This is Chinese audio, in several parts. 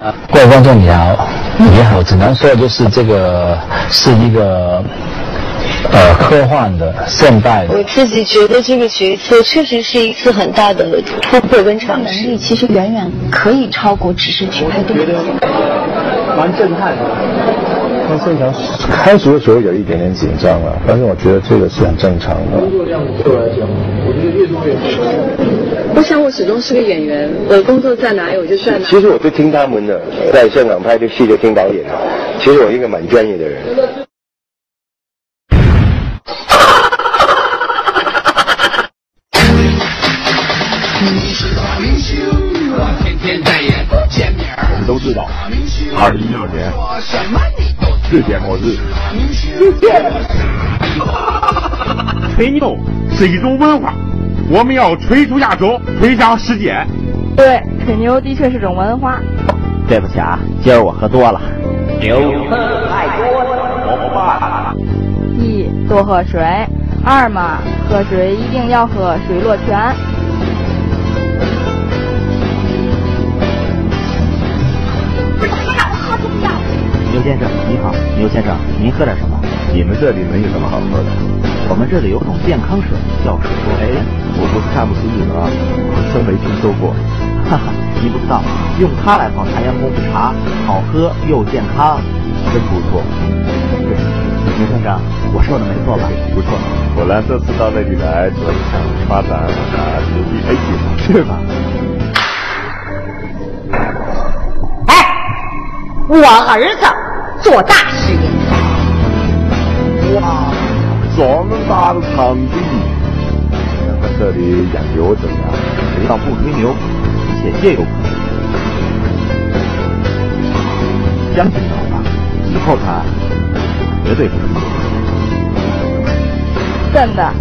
各位观众你好，你好，只能说就是这个是一个科幻的现代的。 我自己觉得这个角色确实是一次很大的突破跟尝试， 能力其实远远可以超过只是去拍动作。 蛮震撼的。那现场开始的时候有一点点紧张了，但是我觉得这个是很正常的。工作量对我来讲，我觉得越做越好。 我想我始终是个演员，我的工作在哪里我就在哪里。 其实我就听他们的，在香港拍的戏就听导演的。其实我一个蛮专业的人。 我们都知道，2016年世界末日。吹牛是一种文化，我们要吹出亚洲，推向世界。 对，吹牛的确是种文化。 对不起啊，今儿我喝多了。 牛太多了，我爸。 一，多喝水；二嘛，喝水一定要喝水落泉。 牛先生，你好。牛先生，您喝点什么？ 你们这里能有什么好喝的？ 我们这里有种健康水，叫水多。 哎，我不是看不起你们啊，我真没听说过。 哈哈，你不知道，用它来泡太阳功夫茶，好喝又健康， 真不错。 对，牛先生，我说的没错吧？ 不错，果然这次到那里来做一场发展牛逼 A 计划， 是吧？ 我儿子做大实验。 哇，这么大的场地，咱们这里养牛怎么样？ 只要不吹牛，且皆有可能。相信我吧，以后他绝对不是梦。 真的。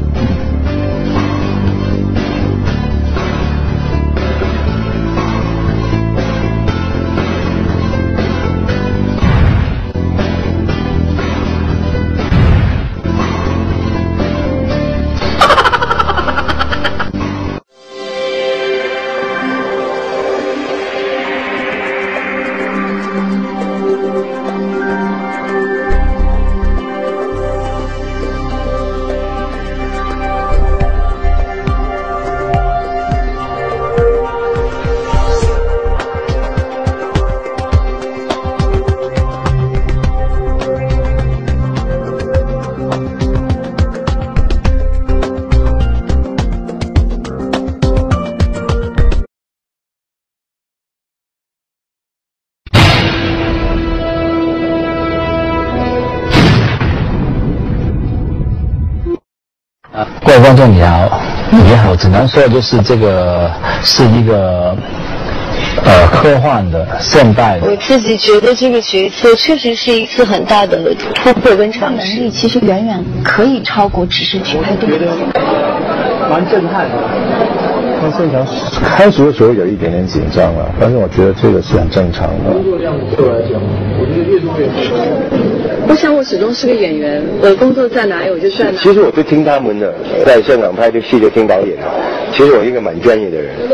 各位观众你好，你好，只能说就是这个是一个科幻的现代的。 我自己觉得这个角色确实是一次很大的突破跟尝试， 能力其实远远可以超过只是去拍动作。 蛮震撼的。那现场开始的时候有一点点紧张了，但是我觉得这个是很正常的。工作量对我来讲，我觉得越做越好。 我想我始终是个演员，我的工作在哪里我就在哪里。 其实我就听他们的，在香港拍的戏就听导演的。其实我一个蛮专业的人。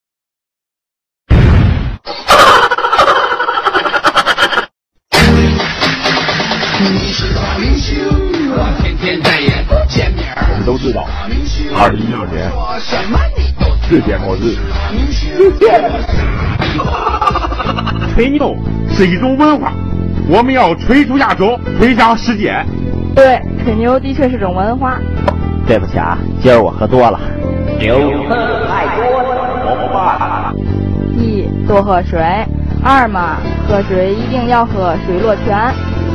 我们都知道，2016年世界末日。吹牛是一种文化，我们要吹出亚洲，推向世界。 对，吹牛的确是种文化。 对不起啊，今儿我喝多了。 牛太多了，我爸。 一，多喝水；二嘛，喝水一定要喝水落泉。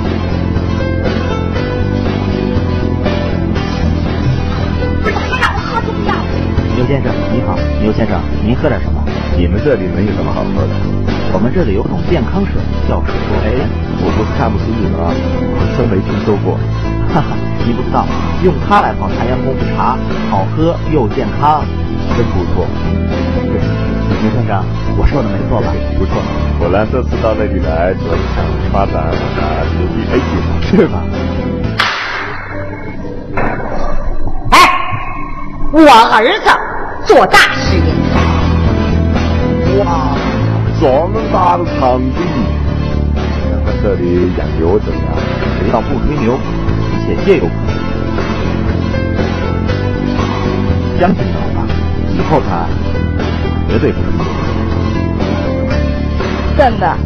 牛先生，你好。牛先生，您喝点什么？ 你们这里能有什么好喝的？ 我们这里有种健康水，叫水多。 哎，我不是看不起你们啊，我真没听说过。 哈哈，你不知道，用它来泡太阳功夫茶，好喝又健康， 真不错。 对，牛先生，我说的没错吧？ 不错，果然这次到那里来做一场发展牛逼 A 计划， 是吧？ 我儿子做大实验。 哇， 这么大的场地，咱们这里养牛怎么样？ 只要不吹牛，一切皆有可能。将军的话，以后他绝对不是牛。 真的。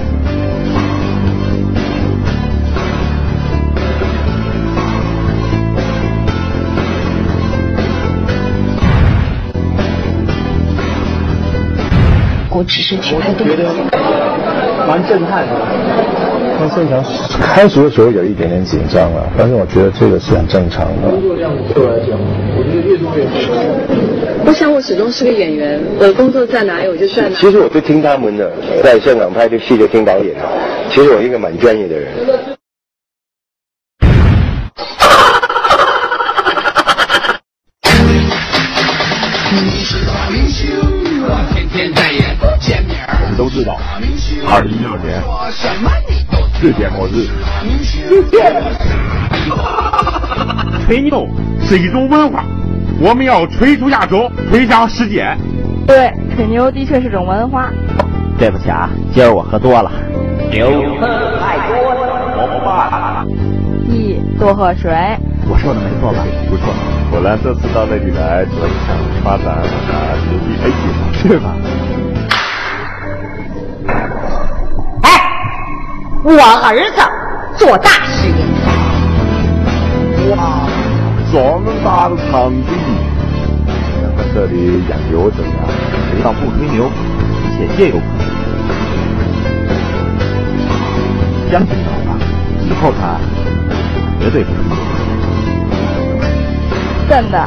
我只是觉得蛮震撼的。方胜强开始的时候有一点点紧张了，但是我觉得这个是很正常的。工作量对我来讲，我觉得越做越好。 我想我始终是个演员，我的工作在哪里我就在哪里。 其实我就听他们的，在香港拍的戏就听导演的。其实我一个蛮专业的人。 你都知道，2016年世界末日。 吹牛是一种文化，我们要吹出亚洲，推向世界。 对，吹牛的确是种文化。 对不起啊，今儿我喝多了。 牛喝太多怎么办？ 多喝水。 我说的没错吧？ 不错，果然这次到那里来做一场发展牛逼黑计，是吧？ 我儿子做大事业。 哇，这么大的场地，咱们这里养牛怎么样？ 只要不吹牛，一切皆有可能。将军的话，以后他绝对不是牛。 真的。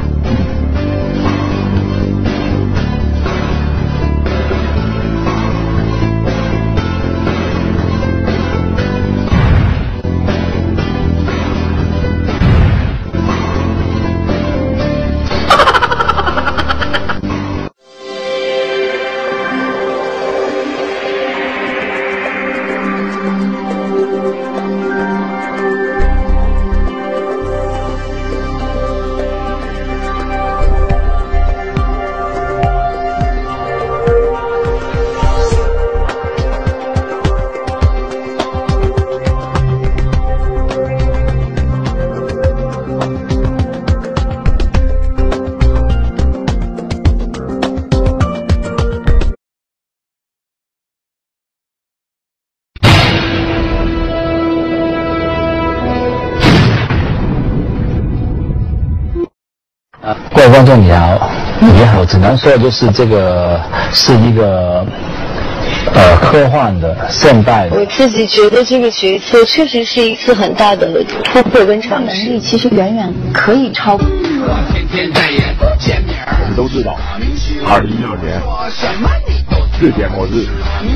各位观众你好，你好，只能说就是这个是一个科幻的现代的。 我自己觉得这个角色确实是一次很大的突破跟尝试。 能力其实远远可以超过。 我们都知道，2016年世界末日。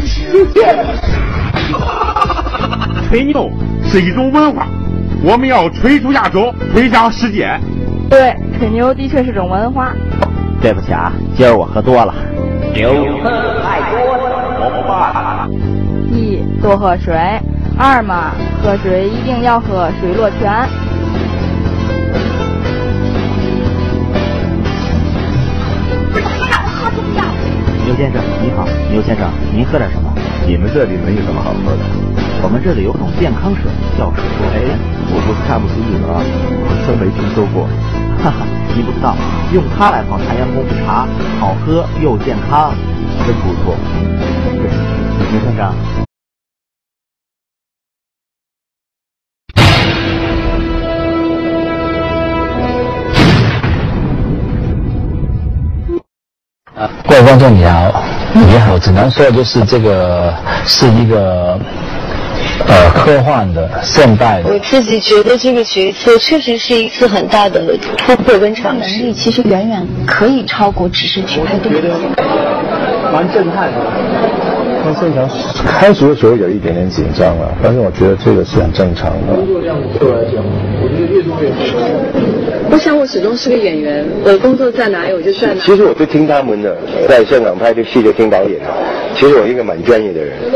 吹牛是一种文化，我们要吹出亚洲，推向世界。 对，吹牛的确是种文化。 对不起啊，今儿我喝多了。 牛喝太多怎么办？ 多喝水。2嘛，喝水一定要喝水落泉。 牛先生你好，牛先生您喝点什么？ 你们这里能有什么好喝的？ 我们这里有种健康水叫水落泉。 我不是看不起你们啊，我真没听说过。 哈哈，你不知道，用它来泡太阳功夫茶，好喝又健康， 真不错。 牛先生。 各位观众你好，你好，只能说就是这个是一个科幻的现代的。 我自己觉得这个角色确实是一次很大的突破跟尝试。 能力其实远远可以超过只是觉得蛮震撼的。方胜强开始的时候有一点点紧张了，但是我觉得这个是很正常的。工作量对我来讲，我觉得越做越好。 我想我始终是个演员，我的工作在哪里我就在哪里。 其实我就听他们的，在香港拍的戏就听导演的。其实我一个蛮专业的人。